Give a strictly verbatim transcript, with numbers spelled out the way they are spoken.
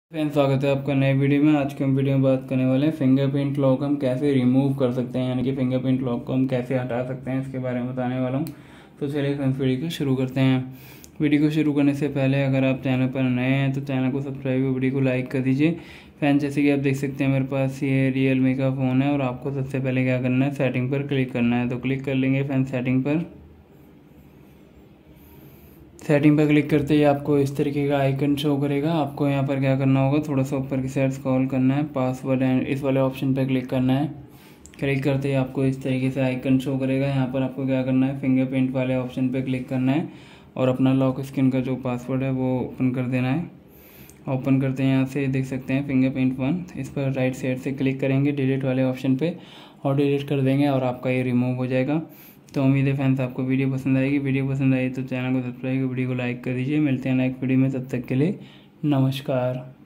Friends, स्वागत है आपका नए वीडियो में। आज के हम वीडियो में बात करने वाले हैं फिंगरप्रिंट लॉक हम कैसे रिमूव कर सकते हैं, यानी कि फिंगरप्रिंट लॉक को हम कैसे हटा सकते हैं, इसके बारे में बताने वाला हूं। तो चलिए फ्रेंड्स, वीडियो को शुरू करते हैं। वीडियो को शुरू करने से पहले अगर आप चैनल पर नए हैं तो चैनल को सब्सक्राइब और वीडियो को लाइक कर दीजिए। फ्रेंड्स, जैसे कि आप देख सकते हैं मेरे पास ये रियलमी का फ़ोन है और आपको सबसे पहले क्या करना है, सेटिंग पर क्लिक करना है। तो क्लिक कर लेंगे फ्रेंड्स सेटिंग पर। सेटिंग पर क्लिक करते ही आपको इस तरीके का आइकन शो करेगा। आपको यहाँ पर क्या करना होगा, थोड़ा सा ऊपर की साइड स्क्रॉल करना है, पासवर्ड एंड इस वाले ऑप्शन पर क्लिक करना है। क्लिक करते ही आपको इस तरीके से आइकन शो करेगा। यहाँ पर आपको क्या करना है, फिंगरप्रिंट वाले ऑप्शन पर क्लिक करना है और अपना लॉक स्क्रीन का जो पासवर्ड है वो ओपन कर देना है। ओपन करते हैं, यहाँ से देख सकते हैं फिंगरप्रिंट वन, इस पर राइट साइड से क्लिक करेंगे डिलीट वाले ऑप्शन पे और डिलीट कर देंगे और आपका ये रिमूव हो जाएगा। तो उम्मीद है फ्रेंड्स आपको वीडियो पसंद आएगी। वीडियो पसंद आई तो चैनल को सब्सक्राइब, वीडियो को लाइक कर दीजिए। मिलते हैं नेक्स्ट वीडियो में, तब तक के लिए नमस्कार।